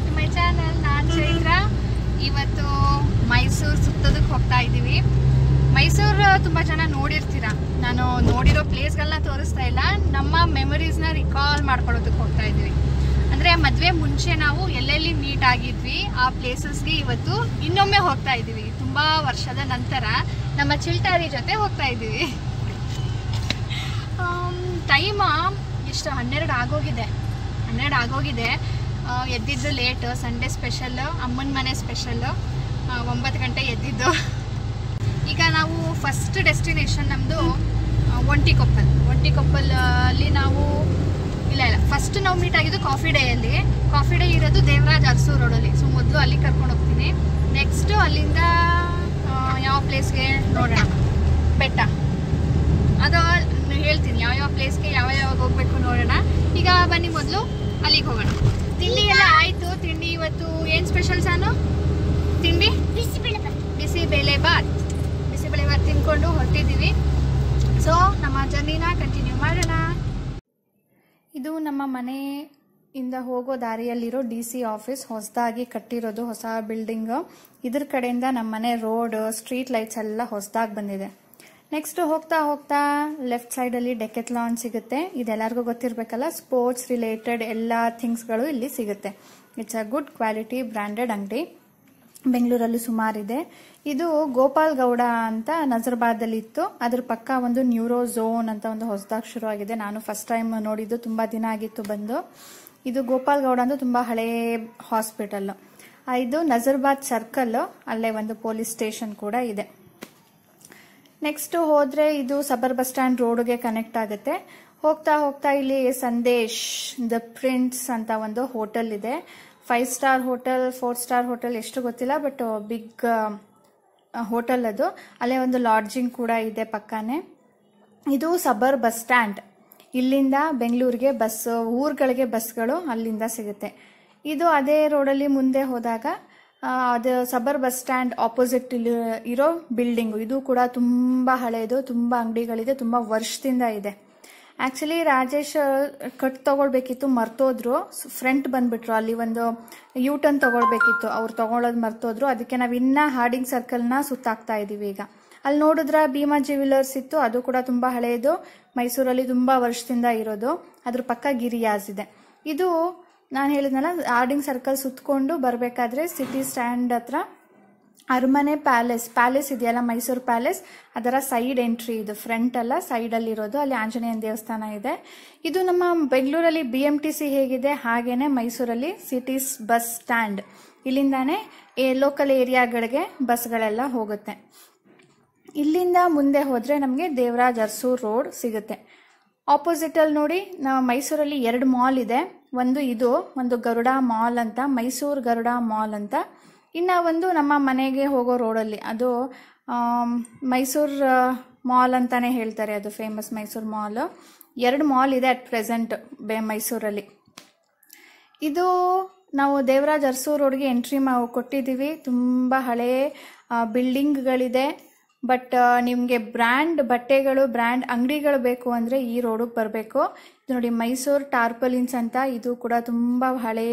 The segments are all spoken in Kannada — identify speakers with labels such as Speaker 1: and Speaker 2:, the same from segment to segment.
Speaker 1: Back to my channel. ನಾನು ಚೈತ್ರ. ಇವತ್ತು ಮೈಸೂರು ಸುತ್ತೋದಕ್ಕೆ ಹೋಗ್ತಾ ಇದ್ದೀವಿ. ಮೈಸೂರು ತುಂಬ ಜನ ನೋಡಿರ್ತೀರ. ನಾನು ನೋಡಿರೋ ಪ್ಲೇಸ್ಗಳನ್ನ ತೋರಿಸ್ತಾ ಇಲ್ಲ, ನಮ್ಮ ಮೆಮೊರೀಸ್ನ ರಿಕಾಲ್ ಮಾಡ್ಕೊಳ್ಳೋದಕ್ಕೆ ಹೋಗ್ತಾ ಇದ್ದೀವಿ. ಅಂದರೆ ಮದುವೆ ಮುಂಚೆ ನಾವು ಎಲ್ಲೆಲ್ಲಿ ಮೀಟ್ ಆಗಿದ್ವಿ ಆ ಪ್ಲೇಸಸ್ಗೆ ಇವತ್ತು ಇನ್ನೊಮ್ಮೆ ಹೋಗ್ತಾ ಇದ್ದೀವಿ. ತುಂಬ ವರ್ಷದ ನಂತರ ನಮ್ಮ ಚಿಲ್ಟಾರಿ ಜೊತೆ ಹೋಗ್ತಾ ಇದ್ದೀವಿ. ಟೈಮ ಎಷ್ಟು 12 ಆಗೋಗಿದೆ. ಎದ್ದಿದ್ದು ಲೇಟು, ಸಂಡೇ ಸ್ಪೆಷಲ್, ಅಮ್ಮನ ಮನೆ ಸ್ಪೆಷಲ್ಲು. 9 ಗಂಟೆ ಎದ್ದಿದ್ದು. ಈಗ ನಾವು ಫಸ್ಟ್ ಡೆಸ್ಟಿನೇಷನ್ ನಮ್ಮದು ಒಂಟಿಕೊಪ್ಪಲಲ್ಲಿ ನಾವು ಇಲ್ಲ ಫಸ್ಟ್ ನಾವು ಮೀಟ್ ಆಗಿದ್ದು ಕಾಫಿ ಡೇಯಲ್ಲಿ. ಕಾಫಿ ಡೇ ಇರೋದು ದೇವರಾಜ್ ಅರಸು ರೋಡಲ್ಲಿ. ಸೊ ಮೊದಲು ಅಲ್ಲಿ ಕರ್ಕೊಂಡು ಹೋಗ್ತೀನಿ. ನೆಕ್ಸ್ಟು ಅಲ್ಲಿಂದ ಯಾವ ಪ್ಲೇಸ್ಗೆ ನೋಡೋಣ, ಬೆಟ್ಟ ಅದು ಹೇಳ್ತೀನಿ. ಯಾವ್ಯಾವ ಪ್ಲೇಸ್ಗೆ ಯಾವಾಗ ಹೋಗ್ಬೇಕು ನೋಡೋಣ. ಈಗ ಬನ್ನಿ ಮೊದಲು ಅಲ್ಲಿಗೆ ಹೋಗೋಣ. ತಿಂಡಿ ಎಲ್ಲ ಆಯಿತು. ತಿಂಡಿ ಇವತ್ತು ಏನು ಸ್ಪೆಷಲ್ ಸಾನು? ತಿಂಡಿ ಬಿಸಿಬೇಳೆ ಬಾತ್ ತಿನ್ಕೊಂಡು ಹೊರಟಿದ್ದೀವಿ. ಸೊ ನಮ್ಮ ಜರ್ನಿನ ಕಂಟಿನ್ಯೂ ಮಾಡೋಣ. ಇದು ನಮ್ಮ ಮನೆಯಿಂದ ಹೋಗೋ ದಾರಿಯಲ್ಲಿರೋ DC ಆಫೀಸ್. ಹೊಸದಾಗಿ ಕಟ್ಟಿರೋದು, ಹೊಸ ಬಿಲ್ಡಿಂಗು. ಇದ್ರ ಕಡೆಯಿಂದ ನಮ್ಮ ಮನೆ ರೋಡ್, ಸ್ಟ್ರೀಟ್ ಲೈಟ್ಸ್ ಎಲ್ಲ ಹೊಸದಾಗಿ ಬಂದಿದೆ. ನೆಕ್ಸ್ಟ್ ಹೋಗ್ತಾ ಲೆಫ್ಟ್ ಸೈಡಲ್ಲಿ ಡೆಕೆಥ್ಲಾನ್ ಸಿಗುತ್ತೆ. ಇದೆಲ್ಲರಿಗೂ ಗೊತ್ತಿರಬೇಕಲ್ಲ, ಸ್ಪೋರ್ಟ್ಸ್ ರಿಲೇಟೆಡ್ ಎಲ್ಲ ಥಿಂಗ್ಸ್ಗಳು ಇಲ್ಲಿ ಸಿಗುತ್ತೆ. It's a good quality branded ಅಂಗಡಿ. ಬೆಂಗಳೂರಲ್ಲಿ ಸುಮಾರಿದೆ. ಇದು ಗೋಪಾಲ್ ಗೌಡ ಅಂತ ನಜರ್ಬಾದಲ್ಲಿ ಇತ್ತು. ಅದ್ರ ಪಕ್ಕ ಒಂದು ನ್ಯೂರೋ ಝೋನ್ ಅಂತ ಒಂದು ಹೊಸದಾಗಿ ಶುರು ಆಗಿದೆ. ನಾನು ಫಸ್ಟ್ ಟೈಮ್ ನೋಡಿದ್ದು, ತುಂಬ ದಿನ ಆಗಿತ್ತು ಬಂದು. ಇದು ಗೋಪಾಲ್ ಗೌಡ ಅಂತ ತುಂಬ ಹಳೇ ಹಾಸ್ಪಿಟಲ್. ಇದು ನಜರ್ಬಾದ್ ಸರ್ಕಲ್, ಅಲ್ಲೇ ಒಂದು ಪೊಲೀಸ್ ಸ್ಟೇಷನ್ ಕೂಡ ಇದೆ. ನೆಕ್ಸ್ಟ್ ಹೋದ್ರೆ ಇದು ಸಬರ್ ಬಸ್ ಸ್ಟ್ಯಾಂಡ್ ರೋಡ್ಗೆ ಕನೆಕ್ಟ್ ಆಗುತ್ತೆ. ಹೋಗ್ತಾ ಇಲ್ಲಿ ಸಂದೇಶ್ ದ ಪ್ರಿನ್ಸ್ ಅಂತ ಒಂದು ಹೋಟೆಲ್ ಇದೆ. 5 ಸ್ಟಾರ್ ಹೋಟೆಲ್, 4 ಸ್ಟಾರ್ ಹೋಟೆಲ್, ಎಷ್ಟು ಗೊತ್ತಿಲ್ಲ, ಬಟ್ ಬಿಗ್ ಹೋಟೆಲ್ ಅದು. ಅಲ್ಲೇ ಒಂದು ಲಾಡ್ಜಿಂಗ್ ಕೂಡ ಇದೆ ಪಕ್ಕನೆ. ಇದು ಸಬರ್ ಬಸ್ ಸ್ಟ್ಯಾಂಡ್. ಇಲ್ಲಿಂದ ಬೆಂಗಳೂರಿಗೆ ಬಸ್, ಊರುಗಳಿಗೆ ಬಸ್ಗಳು ಅಲ್ಲಿಂದ ಸಿಗುತ್ತೆ. ಇದು ಅದೇ ರೋಡಲ್ಲಿ ಮುಂದೆ ಹೋದಾಗ ಅದು ಸಬರ್ ಬಸ್ ಸ್ಟ್ಯಾಂಡ್ ಆಪೋಸಿಟ್ ಇರೋ ಬಿಲ್ಡಿಂಗು. ಇದು ಕೂಡ ತುಂಬ ಹಳೆಯದು, ತುಂಬ ಅಂಗಡಿಗಳಿದೆ, ತುಂಬ ವರ್ಷದಿಂದ ಇದೆ. ಆಕ್ಚುಲಿ ರಾಜೇಶ್ ಕಟ್ ತಗೊಳ್ಬೇಕಿತ್ತು, ಮರ್ತೋದ್ರು. ಫ್ರಂಟ್ ಬಂದ್ಬಿಟ್ರು. ಅಲ್ಲಿ ಒಂದು U-ಟರ್ನ್ ತಗೊಳ್ಬೇಕಿತ್ತು, ಅವ್ರು ತಗೊಳ್ಳೋದು ಮರ್ತೋದ್ರು. ಅದಕ್ಕೆ ನಾವು ಇನ್ನ ಹಾರ್ಡಿಂಗ್ ಸರ್ಕಲ್ನ ಸುತ್ತಾಕ್ತಾ ಇದೀವಿ. ಈಗ ಅಲ್ಲಿ ನೋಡಿದ್ರೆ ಭೀಮಾ ಜ್ಯುವೆಲರ್ಸ್ ಇತ್ತು, ಅದು ಕೂಡ ತುಂಬ ಹಳೆಯದು, ಮೈಸೂರಲ್ಲಿ ತುಂಬ ವರ್ಷದಿಂದ ಇರೋದು. ಅದ್ರ ಪಕ್ಕ ಗಿರಿಯಾಸ್ ಇದೆ. ಇದು ನಾನು ಹೇಳಿದ್ನಲ್ಲ, ಹಾರ್ಡಿಂಗ್ ಸರ್ಕಲ್ ಸುತ್ತಕೊಂಡು ಬರಬೇಕಾದ್ರೆ ಸಿಟಿ ಸ್ಟ್ಯಾಂಡ್ ಹತ್ರ ಅರಮನೆ ಪ್ಯಾಲೇಸ್ ಇದೆಯಲ್ಲ, ಮೈಸೂರು ಪ್ಯಾಲೇಸ್, ಅದರ ಸೈಡ್ ಎಂಟ್ರಿ ಇದು. ಫ್ರಂಟ್ ಅಲ್ಲ, ಸೈಡಲ್ಲಿ ಇರೋದು. ಅಲ್ಲಿ ಆಂಜನೇಯನ ದೇವಸ್ಥಾನ ಇದೆ. ಇದು ನಮ್ಮ ಬೆಂಗಳೂರಲ್ಲಿ BMTC ಹೇಗಿದೆ ಹಾಗೇನೆ ಮೈಸೂರಲ್ಲಿ ಸಿಟಿ ಬಸ್ ಸ್ಟ್ಯಾಂಡ್. ಇಲ್ಲಿಂದಾನೇ ಲೋಕಲ್ ಏರಿಯಾಗಳಿಗೆ ಬಸ್ಗಳೆಲ್ಲ ಹೋಗುತ್ತೆ. ಇಲ್ಲಿಂದ ಮುಂದೆ ಹೋದ್ರೆ ನಮಗೆ ದೇವರಾಜ್ ಅರಸು ರೋಡ್ ಸಿಗುತ್ತೆ. ಆಪೋಸಿಟ್ ಅಲ್ಲಿ ನೋಡಿ, ಮೈಸೂರಲ್ಲಿ 2 ಮಾಲ್ ಇದೆ. ಒಂದು ಗರುಡ ಮಾಲ್ ಅಂತ, ಮೈಸೂರು ಗರುಡ ಮಾಲ್ ಅಂತ. ಇನ್ನ ಒಂದು ನಮ್ಮ ಮನೆಗೆ ಹೋಗೋ ರೋಡಲ್ಲಿ, ಅದು ಮೈಸೂರು ಮಾಲ್ ಅಂತಾನೆ ಹೇಳ್ತಾರೆ. ಅದು ಫೇಮಸ್ ಮೈಸೂರು ಮಾಲ್. 2 ಮಾಲ್ ಇದೆ ಅಟ್ ಪ್ರೆಸೆಂಟ್ ಮೈಸೂರಲ್ಲಿ. ಇದು ನಾವು ದೇವರಾಜ್ ಅರಸು ರೋಡ್ಗೆ ಎಂಟ್ರಿ ಕೊಟ್ಟಿದ್ದೀವಿ. ತುಂಬ ಹಳೆ ಬಿಲ್ಡಿಂಗ್ಗಳಿದೆ. ಬಟ್ ನಿಮಗೆ ಬ್ರ್ಯಾಂಡ್ ಬಟ್ಟೆಗಳು, ಬ್ರ್ಯಾಂಡ್ ಅಂಗಡಿಗಳು ಬೇಕು ಅಂದರೆ ಈ ರೋಡಿಗೆ ಬರಬೇಕು. ಇದು ನೋಡಿ, ಮೈಸೂರು ಟಾರ್ಪಲಿನ್ಸ್ ಅಂತ. ಇದು ಕೂಡ ತುಂಬ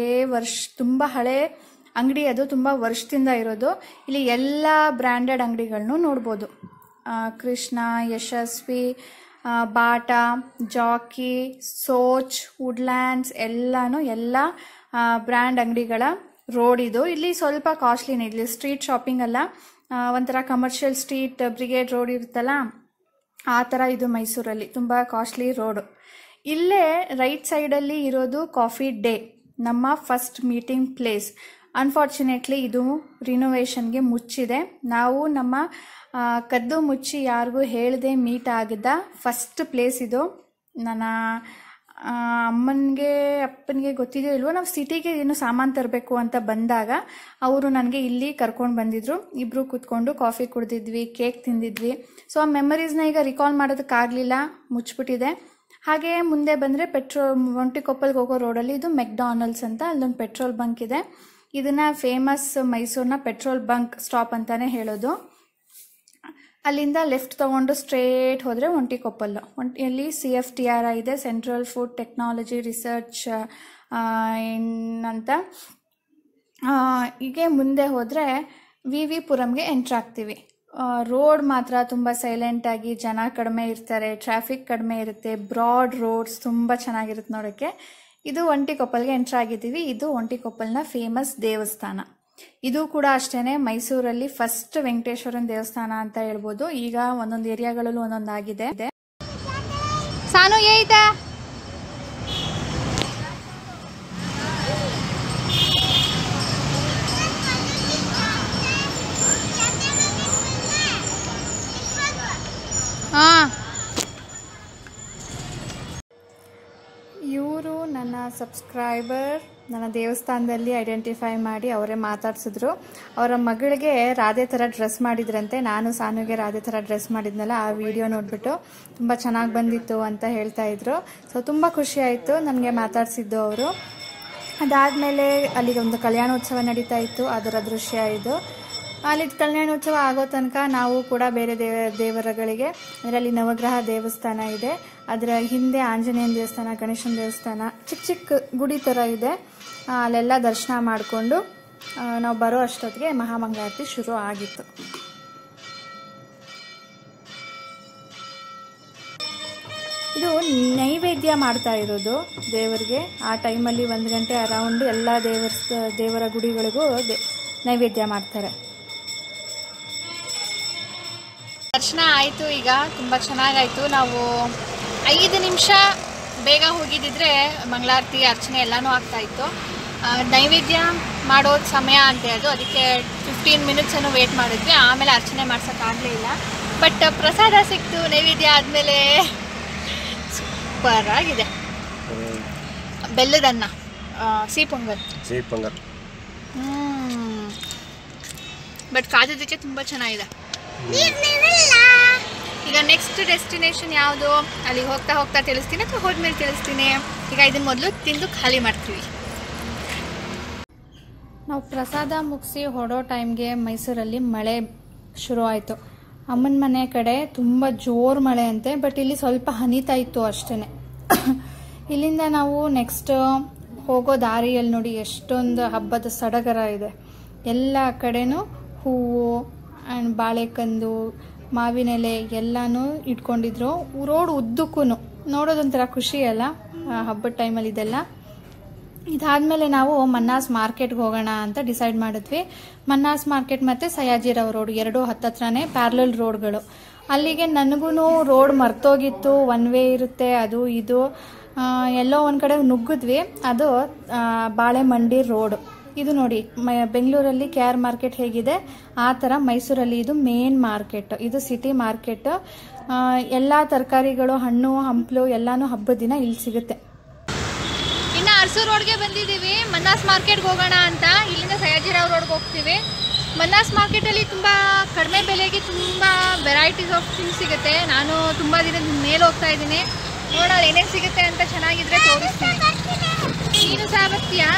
Speaker 1: ಹಳೆ ಅಂಗಡಿ. ಅದು ತುಂಬ ವರ್ಷದಿಂದ ಇರೋದು. ಇಲ್ಲಿ ಎಲ್ಲ ಬ್ರ್ಯಾಂಡೆಡ್ ಅಂಗಡಿಗಳನ್ನು ನೋಡ್ಬೋದು. Krishna, Yashasvi, Bata, Jockey, Soch, Woodlands ಎಲ್ಲ ಬ್ರ್ಯಾಂಡ್ ಅಂಗಡಿಗಳ ರೋಡ್ ಇದು. ಇಲ್ಲಿ ಸ್ವಲ್ಪ ಕಾಸ್ಟ್ಲಿನೇ. ಇಲ್ಲಿ ಸ್ಟ್ರೀಟ್ ಶಾಪಿಂಗ್ ಅಲ್ಲ, ಒಂಥರ ಕಮರ್ಷಿಯಲ್ ಸ್ಟ್ರೀಟ್, ಬ್ರಿಗೇಡ್ ರೋಡ್ ಇರುತ್ತಲ್ಲ, ಆ ಥರ ಇದು ಮೈಸೂರಲ್ಲಿ. ತುಂಬ ಕಾಸ್ಟ್ಲಿ ರೋಡು. ಇಲ್ಲೇ ರೈಟ್ ಸೈಡಲ್ಲಿ ಇರೋದು ಕಾಫಿ ಡೇ, ನಮ್ಮ ಫಸ್ಟ್ ಮೀಟಿಂಗ್ ಪ್ಲೇಸ್. ಅನ್ಫಾರ್ಚುನೇಟ್ಲಿ ಇದು ರಿನೋವೇಷನ್ಗೆ ಮುಚ್ಚಿದೆ. ನಾವು ನಮ್ಮ ಕದ್ದು ಮುಚ್ಚಿ ಯಾರಿಗೂ ಹೇಳದೆ ಮೀಟ್ ಆಗಿದ್ದ ಫಸ್ಟ್ ಪ್ಲೇಸ್ ಇದು. ನನ್ನ ಅಪ್ಪನಿಗೆ ಗೊತ್ತಿದೆಯೋ ಇಲ್ವೋ, ನಾವು ಸಿಟಿಗೆ ಏನು ಸಾಮಾನು ತರಬೇಕು ಅಂತ ಬಂದಾಗ ಅವರು ನನಗೆ ಇಲ್ಲಿ ಕರ್ಕೊಂಡು ಬಂದಿದ್ರು. ಇಬ್ಬರು ಕೂತ್ಕೊಂಡು ಕಾಫಿ ಕುಡಿದಿದ್ವಿ, ಕೇಕ್ ತಿಂದಿದ್ವಿ. ಸೊ ಆ ಮೆಮರೀಸ್ನ ಈಗ ರಿಕಾಲ್ ಮಾಡೋದಕ್ಕಾಗಲಿಲ್ಲ, ಮುಚ್ಚಿಬಿಟ್ಟಿದೆ. ಹಾಗೆ ಮುಂದೆ ಬಂದರೆ ಒಂಟಿಕೊಪ್ಪಲ್ಗೆ ಹೋಗೋ ರೋಡಲ್ಲಿ ಇದು ಮೆಕ್ಡಾನಲ್ಡ್ಸ್ ಅಂತ, ಅಲ್ಲೊಂದು ಪೆಟ್ರೋಲ್ ಬಂಕ್ ಇದೆ. ಇದನ್ನ ಫೇಮಸ್ ಮೈಸೂರಿನ ಪೆಟ್ರೋಲ್ ಬಂಕ್ ಸ್ಟಾಪ್ ಅಂತಾನೆ ಹೇಳೋದು. ಅಲ್ಲಿಂದ ಲೆಫ್ಟ್ ತಗೊಂಡು ಸ್ಟ್ರೇಟ್ ಹೋದರೆ ಒಂಟಿಕೊಪ್ಪಲ್. ಅಲ್ಲಿ CFTRI ಇದೆ, ಸೆಂಟ್ರಲ್ ಫುಡ್ ಟೆಕ್ನಾಲಜಿ ರಿಸರ್ಚ್ ಅಂತ. ಹೀಗೆ ಮುಂದೆ ಹೋದರೆ ವಿ ಪುರಂಗೆ ಎಂಟ್ರ್ ಆಗ್ತೀವಿ. ರೋಡ್ ಮಾತ್ರ ತುಂಬ ಸೈಲೆಂಟಾಗಿ, ಜನ ಕಡಿಮೆ ಇರ್ತಾರೆ, ಟ್ರಾಫಿಕ್ ಕಡಿಮೆ ಇರುತ್ತೆ, ಬ್ರಾಡ್ ರೋಡ್ಸ್ ತುಂಬ ಚೆನ್ನಾಗಿರುತ್ತೆ ನೋಡೋಕ್ಕೆ. ಇದು ಒಂಟಿಕೊಪ್ಪಲ್ಗೆ ಎಂಟ್ರ್ ಆಗಿದ್ದೀವಿ. ಇದು ಒಂಟಿಕೊಪ್ಪಲ್ನ ಫೇಮಸ್ ದೇವಸ್ಥಾನ. ಇದು ಕೂಡ ಅಷ್ಟೇ ಮೈಸೂರಲ್ಲಿ ಫಸ್ಟ್ ವೆಂಕಟೇಶ್ವರನ ದೇವಸ್ಥಾನ ಅಂತ ಹೇಳ್ಬೋದು. ಈಗ ಒಂದೊಂದು ಏರಿಯಾಗಳಲ್ಲೂ ಒಂದೊಂದು ಆಗಿದೆ. ಸಾನು ಏಯ್ತಾ ಇವರು ನನ್ನ ಸಬ್ಸ್ಕ್ರೈಬರ್. ನನ್ನ ದೇವಸ್ಥಾನದಲ್ಲಿ ಐಡೆಂಟಿಫೈ ಮಾಡಿ ಅವರೇ ಮಾತಾಡ್ಸಿದ್ರು. ಅವರ ಮಗಳಿಗೆ ರಾಧೆ ಥರ ಡ್ರೆಸ್ ಮಾಡಿದ್ರಂತೆ. ನಾನು ಸಾನುಗೆ ರಾಧೆ ಥರ ಡ್ರೆಸ್ ಮಾಡಿದ್ನಲ್ಲ, ಆ ವಿಡಿಯೋ ನೋಡಿಬಿಟ್ಟು ತುಂಬ ಚೆನ್ನಾಗಿ ಬಂದಿತ್ತು ಅಂತ ಹೇಳ್ತಾ ಇದ್ರು. ಸೊ ತುಂಬ ಖುಷಿ ಆಯಿತು ನನಗೆ ಮಾತಾಡಿಸಿದ್ದು ಅವರು. ಅದಾದಮೇಲೆ ಅಲ್ಲಿಗೆ ಒಂದು ಕಲ್ಯಾಣೋತ್ಸವ ನಡೀತಾ ಇತ್ತು, ಅದರ ದೃಶ್ಯ ಇದು. ಅಲ್ಲಿ ಕಲ್ಯಾಣೋತ್ಸವ ಆಗೋ ತನಕ ನಾವು ಕೂಡ ಬೇರೆ ದೇವರುಗಳಿಗೆ, ಅದರಲ್ಲಿ ನವಗ್ರಹ ದೇವಸ್ಥಾನ ಇದೆ, ಅದರ ಹಿಂದೆ ಆಂಜನೇಯನ ದೇವಸ್ಥಾನ, ಗಣೇಶನ ದೇವಸ್ಥಾನ, ಚಿಕ್ಕ ಚಿಕ್ಕ ಗುಡಿ ಥರ ಇದೆ. ಅಲ್ಲೆಲ್ಲ ದರ್ಶನ ಮಾಡಿಕೊಂಡು ನಾವು ಬರೋ ಅಷ್ಟೊತ್ತಿಗೆ ಮಹಾಮಂಗಳಾರತಿ ಶುರು ಆಗಿತ್ತು. ಇದು ನೈವೇದ್ಯ ಮಾಡ್ತಾ ಇರೋದು ದೇವರಿಗೆ. ಆ ಟೈಮಲ್ಲಿ 1 ಗಂಟೆ ಅರೌಂಡ್ ಎಲ್ಲ ದೇವರ ಗುಡಿಗಳಿಗೂ ನೈವೇದ್ಯ ಮಾಡ್ತಾರೆ. ದರ್ಶನ ಆಯಿತು. ಈಗ ತುಂಬ ಚೆನ್ನಾಗಾಯಿತು. ನಾವು 5 ನಿಮಿಷ ಬೇಗ ಹೋಗಿದ್ದಿದ್ರೆ ಮಂಗಳಾರತಿ ಅರ್ಚನೆ ಎಲ್ಲನೂ ಆಗ್ತಾಯಿತ್ತು. ನೈವೇದ್ಯ ಮಾಡೋ ಸಮಯ ಅಂತೆ ಅದು, ಅದಕ್ಕೆ 15 ಮಿನಿಟ್ಸನ್ನು ವೇಟ್ ಮಾಡಿದ್ವಿ. ಆಮೇಲೆ ಅರ್ಚನೆ ಮಾಡ್ಸೋಕ್ಕಾಗಲೇ ಇಲ್ಲ. ಬಟ್ ಪ್ರಸಾದ ಸಿಕ್ತು ನೈವೇದ್ಯ ಆದಮೇಲೆ. ಸೂಪರ್ ಆಗಿದೆ. ಬೆಲ್ಲದನ್ನ ಸಿಹಿ ಪೊಂಗಲ್. ಬಟ್ ಕಾದಿದ್ದಕ್ಕೆ ತುಂಬ ಚೆನ್ನಾಗಿದೆ. ಈಗ ನೆಕ್ಸ್ಟ್ ಡೆಸ್ಟಿನೇಷನ್ ಯಾವುದು, ಅಲ್ಲಿಗೆ ಹೋಗ್ತಾ ಹೋಗ್ತಾ ತಿಳಿಸ್ತೀನಿ ಅಥವಾ ಹೋದ್ಮೇಲೆ ತಿಳಿಸ್ತೀನಿ. ಈಗ ಇದನ್ನ ಮೊದಲು ತಿಂದು ಖಾಲಿ ಮಾಡ್ತೀವಿ. ನಾವು ಪ್ರಸಾದ ಮುಗಿಸಿ ಹೊಡೋ ಟೈಮ್ಗೆ ಮೈಸೂರಲ್ಲಿ ಮಳೆ ಶುರು ಆಯಿತು. ಅಮ್ಮನ ಮನೆ ಕಡೆ ತುಂಬ ಜೋರು ಮಳೆ ಅಂತೆ, ಬಟ್ ಇಲ್ಲಿ ಸ್ವಲ್ಪ ಹನಿತಾ ಇತ್ತು ಅಷ್ಟೇ. ಇಲ್ಲಿಂದ ನಾವು ನೆಕ್ಸ್ಟ್ ಹೋಗೋ ದಾರಿಯಲ್ಲಿ ನೋಡಿ ಎಷ್ಟೊಂದು ಹಬ್ಬದ ಸಡಗರ ಇದೆ. ಎಲ್ಲ ಕಡೆನೂ ಹೂವು ಆ್ಯಂಡ್ ಬಾಳೆಕಂದು, ಮಾವಿನೆಲೆ ಎಲ್ಲನೂ ಇಟ್ಕೊಂಡಿದ್ರು. ರೋಡ್ ಉದ್ದಕ್ಕೂ ನೋಡೋದೊಂಥರ ಖುಷಿ ಅಲ್ಲ ಹಬ್ಬದ ಟೈಮಲ್ಲಿ ಇದೆಲ್ಲ. ಇದಾದಮೇಲೆ ನಾವು ಮನ್ನಾಸ್ ಮಾರ್ಕೆಟ್ಗೆ ಹೋಗೋಣ ಅಂತ ಡಿಸೈಡ್ ಮಾಡಿದ್ವಿ. ಮನ್ನಾಸ್ ಮಾರ್ಕೆಟ್ ಮತ್ತು ಸಯಾಜಿರಾವ್ ರೋಡ್ ಎರಡೂ ಹತ್ತತ್ರನೇ ಪ್ಯಾರಲಲ್ ರೋಡ್ಗಳು. ಅಲ್ಲಿಗೆ ನನಗೂ ರೋಡ್ ಮರ್ತೋಗಿತ್ತು, 1 ವೇ ಇರುತ್ತೆ ಅದು ಇದು. ಎಲ್ಲೋ ಒಂದು ಕಡೆ ನುಗ್ಗಿದ್ವಿ, ಅದು ಬಾಳೆಮಂಡಿ ರೋಡ್. ಇದು ನೋಡಿ ಬೆಂಗಳೂರಲ್ಲಿ KR ಮಾರ್ಕೆಟ್ ಹೇಗಿದೆ ಆ ಥರ ಮೈಸೂರಲ್ಲಿ ಇದು ಮೇನ್ ಮಾರ್ಕೆಟ್. ಇದು ಸಿಟಿ ಮಾರ್ಕೆಟ್. ಎಲ್ಲ ತರಕಾರಿಗಳು, ಹಣ್ಣು ಹಂಪಲು ಎಲ್ಲಾನು ಹಬ್ಬದ ದಿನ ಇಲ್ಲಿ ಸಿಗುತ್ತೆ. ಇನ್ನು ಅರಸು ರೋಡ್ಗೆ ಬಂದಿದ್ದೀವಿ. ಮನ್ನಾಸ್ ಮಾರ್ಕೆಟ್ಗೆ ಹೋಗೋಣ ಅಂತ. ಇಲ್ಲಿಂದ ಸಯಾಜಿರಾವ್ ರೋಡ್ಗೆ ಹೋಗ್ತೀವಿ. ಮನ್ನಾಸ್ ಮಾರ್ಕೆಟಲ್ಲಿ ತುಂಬ ಕಡಿಮೆ ಬೆಲೆಗೆ ತುಂಬ ವೆರೈಟೀಸ್ ಆಫ್ ಥಿಂಗ್ಸ್ ಸಿಗುತ್ತೆ. ನಾನು ತುಂಬ ದಿನದ ಮೇಲೆ ಹೋಗ್ತಾ ಇದ್ದೀನಿ. ನೋಡೋಣ ಏನೇನು ಸಿಗುತ್ತೆ ಅಂತ. ಚೆನ್ನಾಗಿದ್ರೆ ತೋರಿಸ್ತೀನಿ. ನೀನು ಸಹ ಬರ್ತೀಯಾ?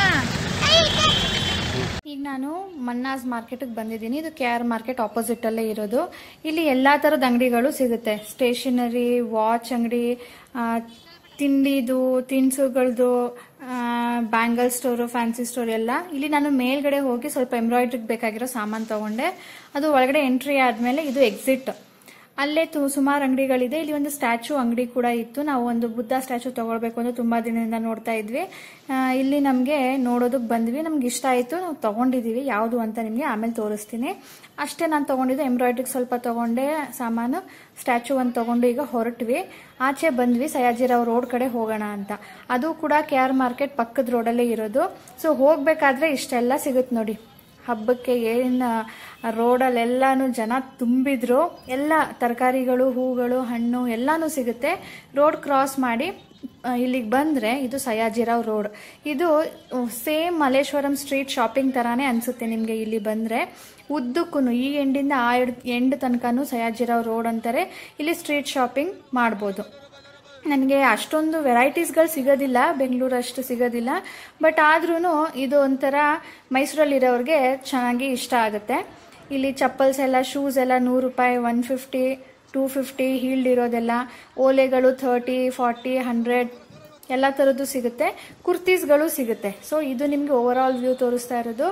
Speaker 1: ಈಗ ನಾನು ಮನ್ನಾಸ್ ಮಾರ್ಕೆಟ್ಗೆ ಬಂದಿದ್ದೀನಿ. ಇದು KR ಮಾರ್ಕೆಟ್ ಆಪೋಸಿಟಲ್ಲೇ ಇರೋದು. ಇಲ್ಲಿ ಎಲ್ಲ ಥರದ ಅಂಗಡಿಗಳು ಸಿಗುತ್ತೆ. ಸ್ಟೇಷನರಿ, ವಾಚ್ ಅಂಗಡಿ, ತಿಂಡಿದು, ತಿನಿಸುಗಳದು, ಬ್ಯಾಂಗಲ್ ಸ್ಟೋರು, ಫ್ಯಾನ್ಸಿ ಸ್ಟೋರ್ ಎಲ್ಲ. ಇಲ್ಲಿ ನಾನು ಮೇಲ್ಗಡೆ ಹೋಗಿ ಸ್ವಲ್ಪ ಎಂಬ್ರಾಯ್ಡ್ರಿಗೆ ಬೇಕಾಗಿರೋ ಸಾಮಾನು ತೊಗೊಂಡೆ. ಅದು ಒಳಗಡೆ ಎಂಟ್ರಿ ಆದಮೇಲೆ ಇದು ಎಕ್ಸಿಟ್. ಅಲ್ಲೇ ಸುಮಾರು ಅಂಗಡಿಗಳಿದೆ. ಇಲ್ಲಿ ಒಂದು ಸ್ಟ್ಯಾಚು ಅಂಗಡಿ ಕೂಡ ಇತ್ತು. ನಾವು ಒಂದು ಬುದ್ಧ ಸ್ಟ್ಯಾಚು ತಗೊಳ್ಬೇಕು ಅಂತ ತುಂಬಾ ದಿನದಿಂದ ನೋಡ್ತಾ ಇದ್ವಿ. ಇಲ್ಲಿ ನಮಗೆ ನೋಡೋದಕ್ಕೆ ಬಂದ್ವಿ. ನಮ್ಗೆ ಇಷ್ಟ ಆಯಿತು, ನಾವು ತಗೊಂಡಿದ್ದೀವಿ. ಯಾವುದು ಅಂತ ನಿಮಗೆ ಆಮೇಲೆ ತೋರಿಸ್ತೀನಿ. ಅಷ್ಟೇ ನಾನು ತಗೊಂಡಿದ್ದು. ಎಂಬ್ರಾಯ್ಡ್ರಿಗೆ ಸ್ವಲ್ಪ ತಗೊಂಡೆ ಸಾಮಾನು, ಸ್ಟ್ಯಾಚು ಒಂದು ತಗೊಂಡು ಈಗ ಹೊರಟ್ವಿ. ಆಚೆ ಬಂದ್ವಿ. ಸಯಾಜಿರಾವ್ ರೋಡ್ ಕಡೆ ಹೋಗೋಣ ಅಂತ. ಅದು ಕೂಡ KR ಮಾರ್ಕೆಟ್ ಪಕ್ಕದ ರೋಡಲ್ಲೇ ಇರೋದು. ಸೊ ಹೋಗ್ಬೇಕಾದ್ರೆ ಇಷ್ಟೆಲ್ಲ ಸಿಗುತ್ತೆ ನೋಡಿ. ಹಬ್ಬಕ್ಕೆ ಏನು ರೋಡಲ್ಲೆಲ್ಲಾನು ಜನ ತುಂಬಿದ್ರು. ಎಲ್ಲ ತರಕಾರಿಗಳು, ಹೂಗಳು, ಹಣ್ಣು ಎಲ್ಲಾನು ಸಿಗುತ್ತೆ. ರೋಡ್ ಕ್ರಾಸ್ ಮಾಡಿ ಇಲ್ಲಿಗೆ ಬಂದರೆ ಇದು ಸಯಾಜಿರಾವ್ ರೋಡ್. ಇದು ಸೇಮ್ ಮಲ್ಲೇಶ್ವರಂ ಸ್ಟ್ರೀಟ್ ಶಾಪಿಂಗ್ ಥರಾನೇ ಅನಿಸುತ್ತೆ ನಿಮಗೆ. ಇಲ್ಲಿ ಬಂದರೆ ಉದ್ದಕ್ಕೂ ಈ ಎಂಡಿಂದ ಆ ಎಂಡ್ ತನಕನೂ ಸಯಾಜಿರಾವ್ ರೋಡ್ ಅಂತಾರೆ. ಇಲ್ಲಿ ಸ್ಟ್ರೀಟ್ ಶಾಪಿಂಗ್ ಮಾಡ್ಬೋದು. ನನಗೆ ಅಷ್ಟೊಂದು ವೆರೈಟೀಸ್ಗಳು ಸಿಗೋದಿಲ್ಲ, ಬೆಂಗಳೂರು ಅಷ್ಟು ಸಿಗೋದಿಲ್ಲ. ಬಟ್ ಆದ್ರೂ ಇದು ಒಂಥರ ಮೈಸೂರಲ್ಲಿರೋರಿಗೆ ಚೆನ್ನಾಗಿ ಇಷ್ಟ ಆಗುತ್ತೆ. ಇಲ್ಲಿ ಚಪ್ಪಲ್ಸ್ ಎಲ್ಲ, ಶೂಸ್ ಎಲ್ಲ 100 ರೂಪಾಯಿ, 150, 250 ಹೀಲ್ಡ್ ಇರೋದೆಲ್ಲ. ಓಲೆಗಳು 30, 40, 100 ಎಲ್ಲ ಥರದ್ದು ಸಿಗುತ್ತೆ. ಕುರ್ತೀಸ್ಗಳು ಸಿಗುತ್ತೆ. ಸೊ ಇದು ನಿಮಗೆ ಓವರ್ ಆಲ್ ವ್ಯೂ ತೋರಿಸ್ತಾ ಇರೋದು.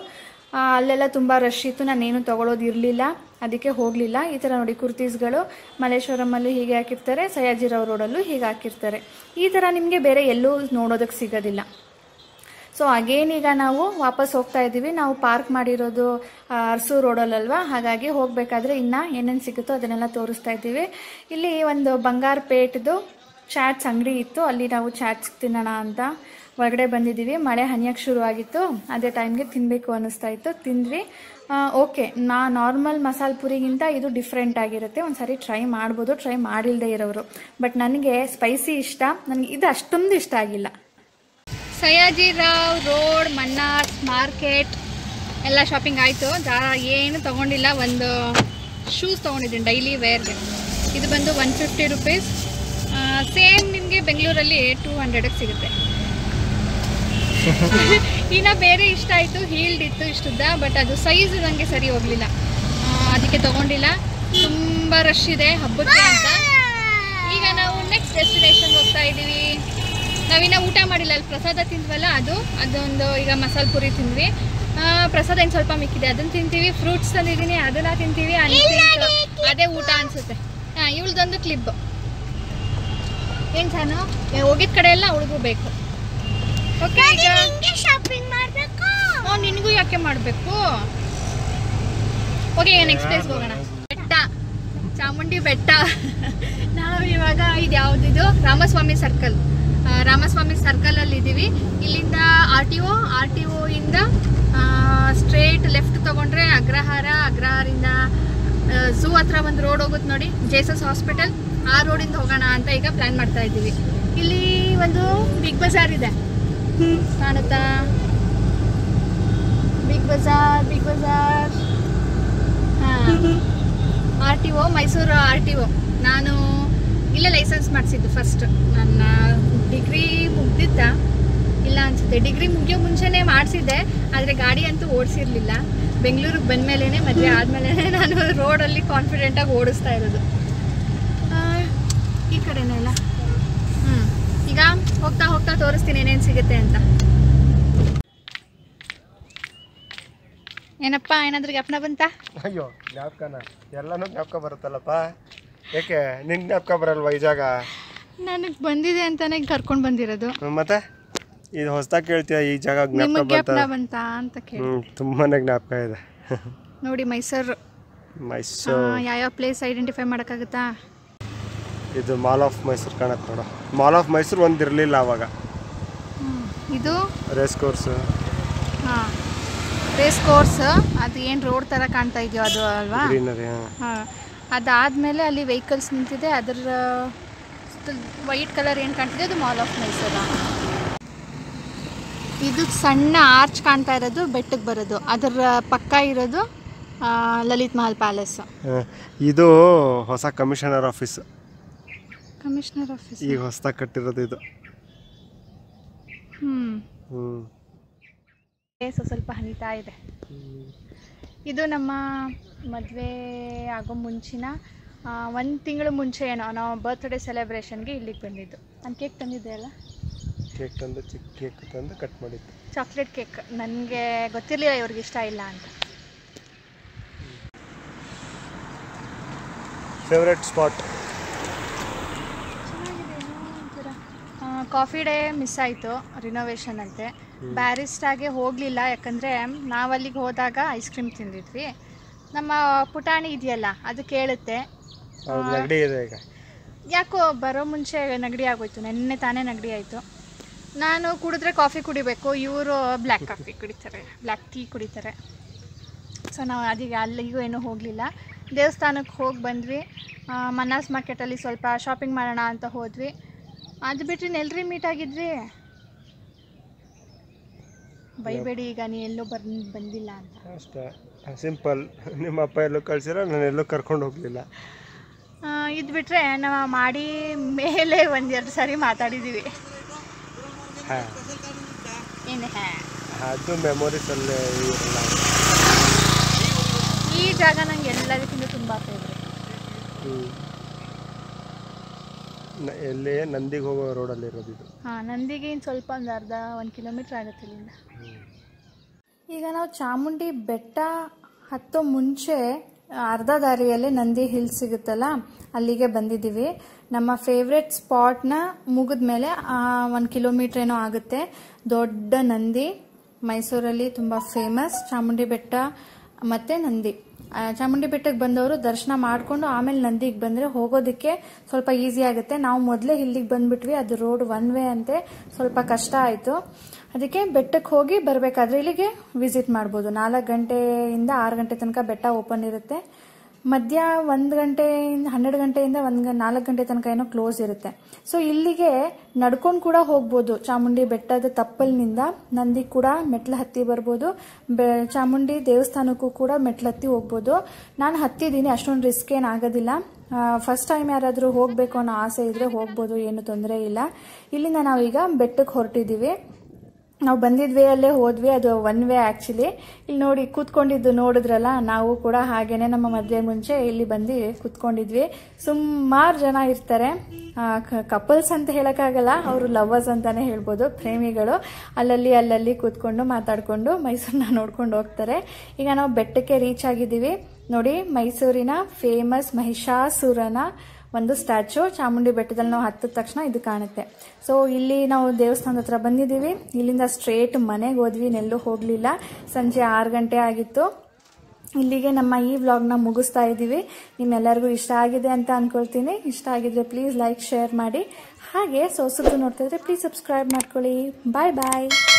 Speaker 1: ಅಲ್ಲೆಲ್ಲ ತುಂಬ ರಶ್ ಇತ್ತು, ನಾನೇನು ತೊಗೊಳೋದು ಇರಲಿಲ್ಲ, ಅದಕ್ಕೆ ಹೋಗಲಿಲ್ಲ. ಈ ಥರ ನೋಡಿ ಕುರ್ತೀಸ್ಗಳು ಮಲ್ಲೇಶ್ವರಮಲ್ಲೂ ಹೀಗೆ ಹಾಕಿರ್ತಾರೆ, ಸಯಾಜಿರಾವ್ ರೋಡಲ್ಲೂ ಹೀಗೆ ಹಾಕಿರ್ತಾರೆ. ಈ ಥರ ನಿಮಗೆ ಬೇರೆ ಎಲ್ಲೂ ನೋಡೋದಕ್ಕೆ ಸಿಗೋದಿಲ್ಲ. ಸೊ ಅಗೇನ್ ಈಗ ನಾವು ವಾಪಸ್ ಹೋಗ್ತಾ ಇದ್ದೀವಿ. ನಾವು ಪಾರ್ಕ್ ಮಾಡಿರೋದು ಅರಸೂರು ರೋಡಲ್ಲಲ್ವಾ, ಹಾಗಾಗಿ ಹೋಗಬೇಕಾದ್ರೆ ಇನ್ನು ಏನೇನು ಸಿಗುತ್ತೋ ಅದನ್ನೆಲ್ಲ ತೋರಿಸ್ತಾ ಇದ್ದೀವಿ. ಇಲ್ಲಿ ಒಂದು ಬಂಗಾರಪೇಟ್ದು ಚಾಟ್ಸ್ ಅಂಗಡಿ ಇತ್ತು, ಅಲ್ಲಿ ನಾವು ಚಾಟ್ಸ್ ತಿನ್ನೋಣ ಅಂತ ಹೊರಗಡೆ ಬಂದಿದ್ದೀವಿ. ಮಳೆ ಹನಿಯಕ್ಕೆ ಶುರು ಆಗಿತ್ತು, ಅದೇ ಟೈಮ್ಗೆ ತಿನ್ನಬೇಕು ಅನ್ನಿಸ್ತಾ ಇತ್ತು, ತಿಂದ್ವಿ. ಓಕೆ, ನಾರ್ಮಲ್ ಮಸಾಲೆ ಪುರಿಗಿಂತ ಇದು ಡಿಫ್ರೆಂಟ್ ಆಗಿರುತ್ತೆ, ಒಂದ್ಸರಿ ಟ್ರೈ ಮಾಡ್ಬೋದು, ಟ್ರೈ ಮಾಡಿಲ್ಲದೆ ಇರೋರು. ಬಟ್ ನನಗೆ ಸ್ಪೈಸಿ ಇಷ್ಟ, ನನಗೆ ಇದು ಅಷ್ಟೊಂದು ಇಷ್ಟ ಆಗಿಲ್ಲ. ಸಯಾಜಿರಾವ್ ರೋಡ್, ಮನ್ನಾರ್ ಮಾರ್ಕೆಟ್ ಎಲ್ಲ ಶಾಪಿಂಗ್ ಆಯಿತು. ಏನು ತೊಗೊಂಡಿಲ್ಲ, ಒಂದು ಶೂಸ್ ತೊಗೊಂಡಿದ್ದೀನಿ ಡೈಲಿ ವೇರ್ಗೆ. ಇದು ಬಂದು 150 ರುಪೀಸ್. ಸೇಮ್ ನಿಮಗೆ ಬೆಂಗಳೂರಲ್ಲಿ 200ಗೆ ಸಿಗುತ್ತೆ. ಇನ್ನು ಬೇರೆ ಇಷ್ಟ ಆಯಿತು, ಹೀಲ್ಡ್ ಇತ್ತು ಇಷ್ಟುದ್ದ, ಬಟ್ ಅದು ಸೈಜ್ ನನಗೆ ಸರಿ ಹೋಗಲಿಲ್ಲ, ಅದಕ್ಕೆ ತೊಗೊಂಡಿಲ್ಲ. ತುಂಬ ರಶ್ ಇದೆ ಹಬ್ಬಕ್ಕೆ ಅಂತ. ಈಗ ನಾವು ನೆಕ್ಸ್ಟ್ ಡೆಸ್ಟಿನೇಷನ್ಗೆ ಹೋಗ್ತಾ ಇದ್ದೀವಿ. ನಾವಿನ್ನ ಊಟ ಮಾಡಿಲ್ಲ, ಅಲ್ಲಿ ಪ್ರಸಾದ ತಿಂದ್ವಲ್ಲ, ಅದೊಂದು ಈಗ ಮಸಾಲೆ ಪುರಿ ತಿಂದ್ವಿ. ಪ್ರಸಾದ ಏನು ಸ್ವಲ್ಪ ಮಿಕ್ಕಿದೆ, ಅದನ್ನು ತಿಂತೀವಿ. ಫ್ರೂಟ್ಸ್ ತಂದಿದ್ದೀನಿ, ಅದನ್ನು ತಿಂತೀವಿ. ಅದೇ ಊಟ ಅನಿಸುತ್ತೆ. ಇವಳ್ದೊಂದು ಕ್ಲಿಪ್ ಏನು ಸಾನು ಹೋಗಿದ ಕಡೆ ಎಲ್ಲ ಅವಳಿಗೂ ಬೇಕು. ಓಕೆ, ಈಗ ಶಾಪಿಂಗ್ ಮಾಡಬೇಕು. ನಿನಗೂ ಯಾಕೆ ಮಾಡಬೇಕು? ಓಕೆ, ಈಗ ನೆಕ್ಸ್ಟ್ ಪ್ಲೇಸ್ಗೆ ಹೋಗೋಣ. ಬೆಟ್ಟ, ಚಾಮುಂಡಿ ಬೆಟ್ಟ. ನಾವು ಇವಾಗ ಇದು ಯಾವುದಿದು ರಾಮಸ್ವಾಮಿ ಸರ್ಕಲ್, ರಾಮಸ್ವಾಮಿ ಸರ್ಕಲಲ್ಲಿ ಇದ್ದೀವಿ. ಇಲ್ಲಿಂದ ಆರ್ ಟಿ ಒ ಇಂದ ಸ್ಟ್ರೇಟ್ ಲೆಫ್ಟ್ ತೊಗೊಂಡ್ರೆ ಅಗ್ರಹಾರದಿಂದ ಝೂ ಹತ್ರ ಒಂದು ರೋಡ್ ಹೋಗುತ್ತೆ ನೋಡಿ, ಜೇಸಸ್ ಹಾಸ್ಪಿಟಲ್, ಆ ರೋಡಿಂದ ಹೋಗೋಣ ಅಂತ ಈಗ ಪ್ಲ್ಯಾನ್ ಮಾಡ್ತಾ ಇದ್ದೀವಿ. ಇಲ್ಲಿ ಒಂದು ಬಿಗ್ ಬಜಾರ್ ಇದೆ, ಕಾಣುತ್ತಾ? Big Bazaar. ಹಾಂ, R T O, Mysuru R T O. ನಾನು ಇಲ್ಲೇ ಲೈಸೆನ್ಸ್ ಮಾಡಿಸಿದ್ದು ಫಸ್ಟ್. ನನ್ನ ಡಿಗ್ರಿ ಮುಗ್ದಿದ್ದ ಇಲ್ಲ ಅನಿಸುತ್ತೆ, ಡಿಗ್ರಿ ಮುಗಿಯೋ ಮುಂಚೆನೇ ಮಾಡಿಸಿದ್ದೆ, ಆದರೆ ಗಾಡಿ ಅಂತೂ ಓಡಿಸಿರ್ಲಿಲ್ಲ. ಬೆಂಗಳೂರಿಗೆ ಬಂದಮೇಲೆ, ಮದುವೆ ಆದಮೇಲೆ ನಾನು ರೋಡಲ್ಲಿ ಕಾನ್ಫಿಡೆಂಟಾಗಿ ಓಡಿಸ್ತಾ ಇರೋದು. ಈ ಕಡೆನೇ ಇಲ್ಲ. ಈಗ ಹೋಗ್ತಾ ತೋರಿಸ್ತೀನಿ ಏನೇನು ಸಿಗುತ್ತೆ ಅಂತ. ಏನಪ್ಪ, ಏನಾದ್ರೂ ಜ್ಞಾಪನ ಬಂತ?
Speaker 2: ಅಯ್ಯೋ, ಜ್ಞಾಪಕನ ಎಲ್ಲನೂ ಜ್ಞಾಪಕ ಬರುತ್ತಲ್ಲಪ್ಪ. ಯಾಕೆ ನಿನ್ ಜ್ಞಾಪಕ ಬರಲ್ವಾ ಈ ಜಾಗ?
Speaker 1: ನನಗೆ ಬಂದಿದೆ ಅಂತಾನೆ ಕರ್ಕೊಂಡು ಬಂದಿರೋದು.
Speaker 2: ಮತ್ತೆ ಇದು ಹೊಸದಾಗಿ ಕೇಳ್ತೀಯ, ಈ ಜಾಗ ಜ್ಞಾಪಕ
Speaker 1: ಬಂತ ಅಂತ ಕೇಳಿ.
Speaker 2: ತುಂಬಾನೇ ಜ್ಞಾಪಕ ಇದೆ.
Speaker 1: ನೋಡಿ, ಮೈಸೂರು ಯಾವ ಪ್ಲೇಸ್ ಐಡೆಂಟಿಫೈ ಮಾಡೋಕ್ಕಾಗುತ್ತಾ?
Speaker 2: ಇದು ಮಾಲ್ ಆಫ್ ಮೈಸೂರು ಕಾಣತ್ತೆ ನೋಡು. ಮಾಲ್ ಆಫ್ ಮೈಸೂರು ಒಂದಿರಲಿಲ್ಲ ಅವಾಗ.
Speaker 1: ಇದು
Speaker 2: ರೇಸ್ ಕೋರ್ಸ್.
Speaker 1: ಹಾಂ, ರೇಸ್ ಕೋರ್ಸ್. ಅದು ಏನು ರೋಡ್ ಥರ ಕಾಣ್ತಾ ಇದೆಯೋ ಅದು ಅಲ್ವಾ? ಹಾಂ, ಅದಾದಮೇಲೆ ಅಲ್ಲಿ ವೆಹಿಕಲ್ಸ್ ನಿಂತಿದೆ, ಅದರ ವೈಟ್ ಕಲರ್ ಏನು ಕಾಣ್ತಿದೆ ಅದು ಮಾಲ್ ಆಫ್ ಮೈಸೂರು. ಇದು ಸಣ್ಣ ಆರ್ಚ್ ಕಾಣ್ತಾ ಇರೋದು ಬೆಟ್ಟಕ್ಕೆ ಬರೋದು, ಅದರ ಪಕ್ಕ ಇರೋದು ಲಲಿತ್ ಮಹಲ್ ಪ್ಯಾಲೇಸ್.
Speaker 2: ಇದು ಹೊಸ ಕಮಿಷನರ್ ಆಫೀಸ್. ಈಗ ಹೊಸದಾಗಿ ಕಟ್ಟಿರೋದು ಇದು.
Speaker 1: ಸ್ವಲ್ಪ ಹನಿತಾ ಇದೆ. ಇದು ನಮ್ಮ ಮದುವೆ ಆಗೋ ಮುಂಚಿನ 1 ತಿಂಗಳು ಮುಂಚೆ ಏನೋ ನಾವು ಬರ್ತ್ಡೇ ಸೆಲೆಬ್ರೇಷನ್ಗೆ ಇಲ್ಲಿಗೆ ಬಂದಿದ್ದು. ನಾನು ಕೇಕ್ ತಂದಿದ್ದೆ ಅಲ್ಲ,
Speaker 2: ಕೇಕ್ ತಂದು ಚಿಕ್ಕ ಕೇಕ್ ತಂದು ಕಟ್ ಮಾಡಿದ್ದು,
Speaker 1: ಚಾಕ್ಲೇಟ್ ಕೇಕ್. ನನಗೆ ಗೊತ್ತಿರಲಿಲ್ಲ ಇವ್ರಿಗೆ ಇಷ್ಟ ಇಲ್ಲ ಅಂತ.
Speaker 2: Favourite spot.
Speaker 1: Coffee Day miss ಆಯಿತು, ರಿನೋವೇಷನ್ ಅಂತೆ. ಬ್ಯಾರಿಸ್ಟಾಗೆ ಹೋಗಲಿಲ್ಲ, ಯಾಕಂದರೆ ನಾವಲ್ಲಿಗೆ ಹೋದಾಗ ಐಸ್ ಕ್ರೀಮ್ ತಿಂದಿದ್ವಿ. ನಮ್ಮ ಪುಟಾಣಿ ಇದೆಯಲ್ಲ, ಅದು ಕೇಳುತ್ತೆ. ಯಾಕೋ ಬರೋ ಮುಂಚೆ ನೆಗಡಿ ಆಗೋಯ್ತು, ನೆನ್ನೆ ತಾನೇ ನೆಗಡಿ ಆಯಿತು. ನಾನು ಕುಡಿದ್ರೆ ಕಾಫಿ ಕುಡಿಬೇಕು, ಇವರು ಬ್ಲ್ಯಾಕ್ ಕಾಫಿ ಕುಡಿತಾರೆ, ಬ್ಲ್ಯಾಕ್ ಟೀ ಕುಡಿತಾರೆ. ಸೊ ನಾವು ಅದೀಗ ಅಲ್ಲಿಗೂ ಏನೂ ಹೋಗಲಿಲ್ಲ. ದೇವಸ್ಥಾನಕ್ಕೆ ಹೋಗಿ ಬಂದ್ವಿ. ಮನ್ನಾಸ್ ಮಾರ್ಕೆಟಲ್ಲಿ ಸ್ವಲ್ಪ ಶಾಪಿಂಗ್ ಮಾಡೋಣ ಅಂತ ಹೋದ್ವಿ. ಅದು ಬಿಟ್ಟರೆ ಎಲ್ಲರೂ ಮೀಟ್ ಆಗಿದ್ವಿ. ಬೈಬೇಡಿ ಈಗ, ನೀ ಎಲ್ಲೂ ಬಂದಿಲ್ಲ ಅಂತ
Speaker 2: ಅಷ್ಟೇ, ಸಿಂಪಲ್. ನಿಮ್ಮ ಅಪ್ಪ ಎಲ್ಲೂ ಕಳ್ಸಿರೋ, ನಾನು ಎಲ್ಲೂ ಕರ್ಕೊಂಡು ಹೋಗಲಿಲ್ಲ.
Speaker 1: ಇದು ಬಿಟ್ಟರೆ ನಾವು ಮಾಡಿ ಮೇಲೆ 1-2 ಸಾರಿ ಮಾತಾಡಿದ್ದೀವಿ. ಏನು
Speaker 2: ಅದು ಮೆಮೊರೀಸಲ್ಲೇ ಇರಲ್ಲ.
Speaker 1: ಈ ಜಾಗ ನಂಗೆ ಎಲ್ಲದಕ್ಕಿಂತ ತುಂಬ ಫೇವ್ರೆಟ್.
Speaker 2: ಎಲ್ಲಿ ನಂದಿಗೆ ಹೋಗೋ ರೋಡಲ್ಲಿ ಇರೋದು ಇದು.
Speaker 1: ಹಾಂ, ನಂದಿಗೆ ಇನ್ನು ಸ್ವಲ್ಪ ಒಂದು 1 ಕಿಲೋಮೀಟ್ರ್ ಆಗುತ್ತೆ ಇಲ್ಲಿಂದ. ಈಗ ನಾವು ಚಾಮುಂಡಿ ಬೆಟ್ಟ ಹತ್ತೋ ಮುಂಚೆ ಅರ್ಧ ದಾರಿಯಲ್ಲೇ ನಂದಿ ಹಿಲ್ಸ್ ಸಿಗುತ್ತಲ್ಲ, ಅಲ್ಲಿಗೆ ಬಂದಿದ್ದೀವಿ. ನಮ್ಮ ಫೇವ್ರೆಟ್ ಸ್ಪಾಟ್ನ ಮುಗಿದ ಮೇಲೆ 1 ಕಿಲೋಮೀಟರ್ ಏನೋ ಆಗುತ್ತೆ. ದೊಡ್ಡ ನಂದಿ, ಮೈಸೂರಲ್ಲಿ ತುಂಬ ಫೇಮಸ್ ಚಾಮುಂಡಿ ಬೆಟ್ಟ ಮತ್ತು ನಂದಿ. ಚಾಮುಂಡಿ ಬೆಟ್ಟಕ್ಕೆ ಬಂದವರು ದರ್ಶನ ಮಾಡಿಕೊಂಡು ಆಮೇಲೆ ನಂದಿಗೆ ಬಂದರೆ ಹೋಗೋದಕ್ಕೆ ಸ್ವಲ್ಪ ಈಸಿ ಆಗುತ್ತೆ. ನಾವು ಮೊದಲೇ ಇಲ್ಲಿಗೆ ಬಂದ್ಬಿಟ್ವಿ, ಅದು ರೋಡ್ 1 ವೇ ಅಂತೆ, ಸ್ವಲ್ಪ ಕಷ್ಟ ಆಯಿತು. ಅದಕ್ಕೆ ಬೆಟ್ಟಕ್ಕೆ ಹೋಗಿ ಬರಬೇಕಾದ್ರೆ ಇಲ್ಲಿಗೆ ವಿಸಿಟ್ ಮಾಡ್ಬೋದು. 4 ಗಂಟೆಯಿಂದ 6 ಗಂಟೆ ತನಕ ಬೆಟ್ಟ ಓಪನ್ ಇರುತ್ತೆ. ಮಧ್ಯ 1 ಗಂಟೆಯಿಂದ 12 ಗಂಟೆಯಿಂದ 4 ಗಂಟೆ ತನಕ ಏನೋ ಕ್ಲೋಸ್ ಇರುತ್ತೆ. ಸೊ ಇಲ್ಲಿಗೆ ನಡ್ಕೊಂಡು ಕೂಡ ಹೋಗ್ಬೋದು. ಚಾಮುಂಡಿ ಬೆಟ್ಟದ ತಪ್ಪಲಿನಿಂದ ನಂದಿ ಕೂಡ ಮೆಟ್ಲು ಹತ್ತಿ ಬರ್ಬೋದು. ಚಾಮುಂಡಿ ದೇವಸ್ಥಾನಕ್ಕೂ ಕೂಡ ಮೆಟ್ಲು ಹತ್ತಿ ಹೋಗ್ಬೋದು. ನಾನು ಹತ್ತಿದ್ದೀನಿ, ಅಷ್ಟೊಂದು ರಿಸ್ಕ್ ಏನು ಆಗೋದಿಲ್ಲ. ಫಸ್ಟ್ ಟೈಮ್ ಯಾರಾದರೂ ಹೋಗಬೇಕು ಅನ್ನೋ ಆಸೆ ಇದ್ರೆ ಹೋಗ್ಬೋದು, ಏನು ತೊಂದರೆ ಇಲ್ಲ. ಇಲ್ಲಿಂದ ನಾವೀಗ ಬೆಟ್ಟಕ್ಕೆ ಹೊರಟಿದ್ದೀವಿ. ನಾವು ಬಂದಿದ್ದ ವೇ ಅಲ್ಲೇ ಹೋದ್ವಿ, ಅದು 1 ವೇ ಆ್ಯಕ್ಚುಲಿ. ಇಲ್ಲಿ ನೋಡಿ ಕೂತ್ಕೊಂಡಿದ್ದು ನೋಡಿದ್ರಲ್ಲ, ನಾವು ಕೂಡ ಹಾಗೇನೆ ನಮ್ಮ ಮದುವೆ ಮುಂಚೆ ಇಲ್ಲಿ ಬಂದು ಕೂತ್ಕೊಂಡಿದ್ವಿ. ಸುಮಾರು ಜನ ಇರ್ತಾರೆ, ಕಪಲ್ಸ್ ಅಂತ ಹೇಳೋಕ್ಕಾಗಲ್ಲ, ಅವರು ಲವರ್ಸ್ ಅಂತಾನೆ ಹೇಳ್ಬೋದು, ಪ್ರೇಮಿಗಳು. ಅಲ್ಲಲ್ಲಿ ಕೂತ್ಕೊಂಡು ಮಾತಾಡಿಕೊಂಡು ಮೈಸೂರನ್ನ ನೋಡ್ಕೊಂಡು ಹೋಗ್ತಾರೆ. ಈಗ ನಾವು ಬೆಟ್ಟಕ್ಕೆ ರೀಚ್ ಆಗಿದ್ದೀವಿ. ನೋಡಿ, ಮೈಸೂರಿನ ಫೇಮಸ್ ಮಹಿಷಾಸುರನ ಒಂದು ಸ್ಟ್ಯಾಚು ಚಾಮುಂಡಿ ಬೆಟ್ಟದಲ್ಲಿ ನಾವು ಹತ್ತಿದ ತಕ್ಷಣ ಇದು ಕಾಣುತ್ತೆ. ಸೊ ಇಲ್ಲಿ ನಾವು ದೇವಸ್ಥಾನದ ಹತ್ರ ಬಂದಿದ್ದೀವಿ. ಇಲ್ಲಿಂದ ಸ್ಟ್ರೇಟ್ ಮನೆಗೆ ಹೋದ್ವಿ, ನೆಲ್ಲೂ ಹೋಗಲಿಲ್ಲ. ಸಂಜೆ 6 ಗಂಟೆ ಆಗಿತ್ತು. ಇಲ್ಲಿಗೆ ನಮ್ಮ ಈ ವ್ಲಾಗ್ನ ಮುಗಿಸ್ತಾ ಇದ್ದೀವಿ. ನಿಮ್ಮೆಲ್ಲರಿಗೂ ಇಷ್ಟ ಆಗಿದೆ ಅಂತ ಅನ್ಕೊಳ್ತೀನಿ. ಇಷ್ಟ ಆಗಿದ್ರೆ ಪ್ಲೀಸ್ ಲೈಕ್, ಶೇರ್ ಮಾಡಿ. ಹಾಗೆ ಹೊಸಬ್ರು ನೋಡ್ತಾ ಇದ್ರೆ ಪ್ಲೀಸ್ ಸಬ್ಸ್ಕ್ರೈಬ್ ಮಾಡ್ಕೊಳ್ಳಿ. ಬಾಯ್ ಬಾಯ್.